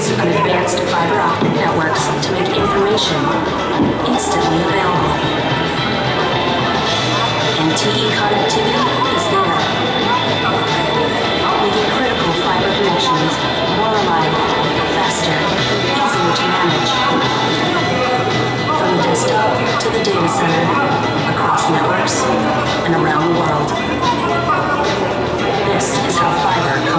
relies on advanced fiber optic networks to make information instantly available. NTE connectivity is there, making critical fiber connections more reliable, faster, easier to manage. From the desktop to the data center, across networks, and around the world. This is how fiber